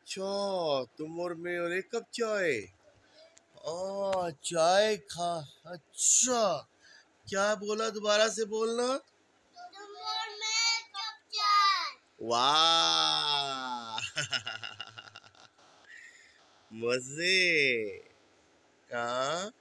अच्छा, तुम और मैं और एक कप चाय। चाय खा। अच्छा, क्या बोला, दोबारा से बोलना। तुम और मैं एक कप चाय। वाह मजे। हाँ